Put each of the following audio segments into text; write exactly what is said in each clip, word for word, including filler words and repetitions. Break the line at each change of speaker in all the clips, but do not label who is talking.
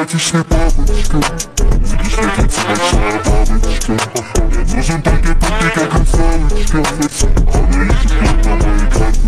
симпатичная бабочка. Видишь, как танцевальная бабочка. Мне нужен только ты, как русалочка. Она ищет на моей карте.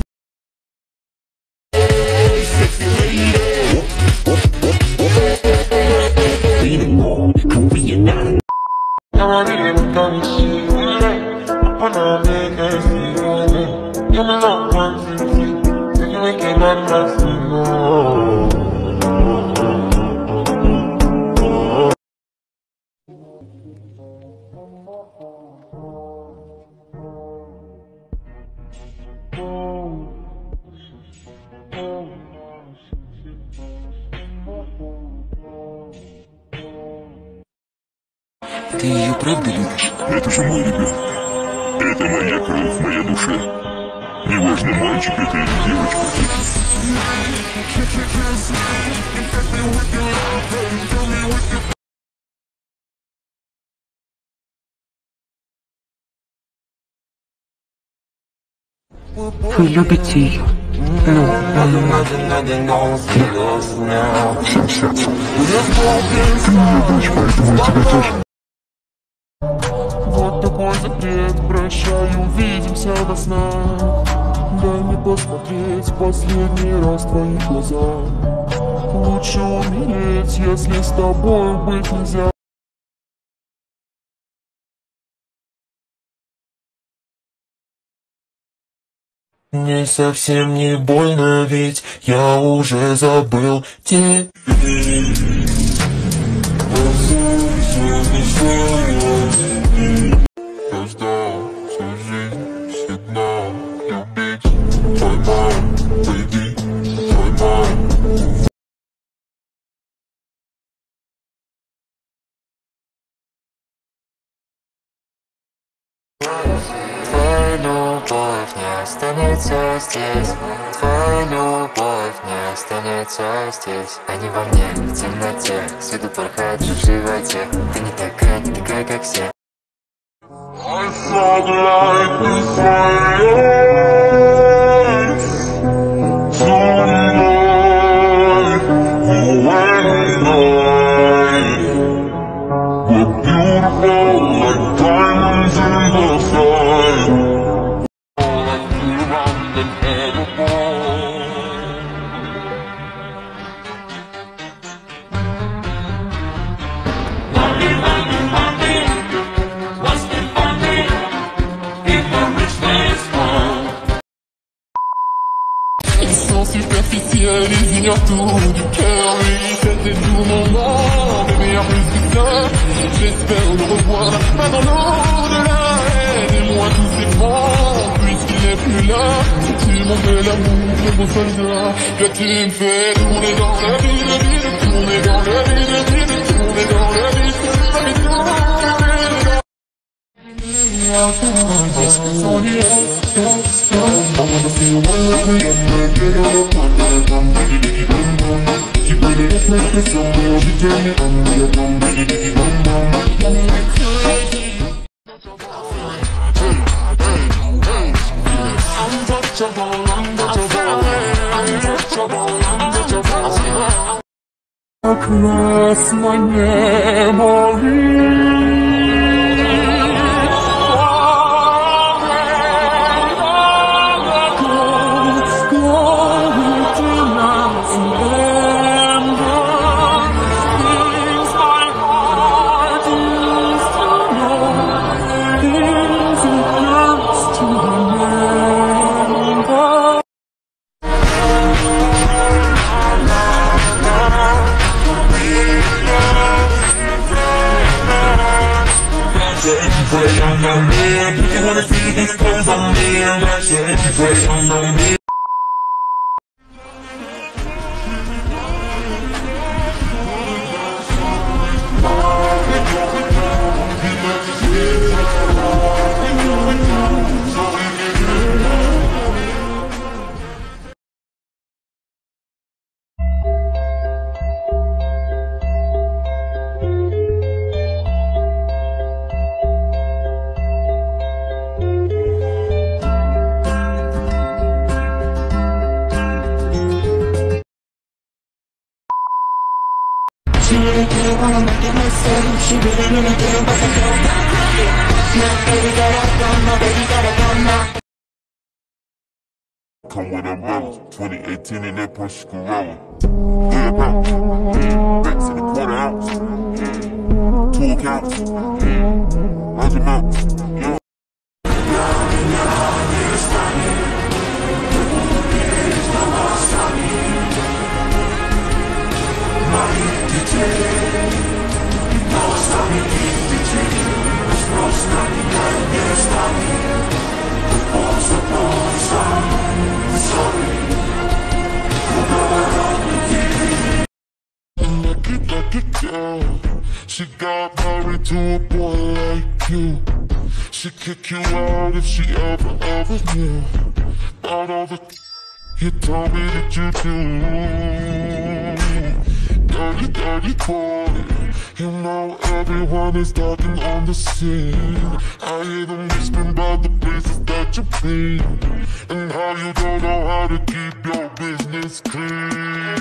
Ты ее правда любишь?
Это же мой ребенок. Это моя кровь, моя душа. Неважно, мальчик это или девочка.
Вы любите ее? Ну, ну,
Всем сердцем. Ты моя дочь, поэтому я тебя тоже.
Вот такой запрет, прощай, увидимся во снах. Дай мне посмотреть последний раз в твои глаза. Лучше умереть, если с тобой быть нельзя. Мне совсем не больно, ведь я уже забыл тебя. Я ждал всю жизнь сигнал любить. Твой мам, baby, твой мам. Твоя любовь не останется здесь. Твоя любовь не останется здесь. А не во мне, в темноте. Всюду порхать в животе. Ты не такая, не такая, как все. I saw the light inside your eyes tonight. You and I were beautiful like diamonds in the sky. Like you're unforgettable. Superficiel, ils ignorent tout du cœur. Oui, c'était tout mon nom, mais meilleur plus que ça. J'espère le revoir, pas dans l'au-delà. Aidez-moi tous ces bons, puisqu'il n'est plus là. S'il m'en fait l'amour, le beau soldat. Que tu me fais tourner dans la vie, la vie, tourner dans la vie, la vie, tourner dans la vie, la vie, tourner dans la vie. Across my memory. Pray on the man, you wanna see these clothes on me, and I said, pray on the man.
눈을 벗어 My baby got a gun, my baby got a gun now.
Come with umbrellas, twenty eighteen in that Porsche Corolla. Yeah, bro. Back to the quarter ounce. Two accounts. Large amount. Yeah. She got married to a boy like you. She'd kick you out if she ever, ever knew about all the you told me that you do. Dirty, dirty boy. You know everyone is talking on the scene. I hear them whispering about the places that you've been and how you don't know how to keep your business clean.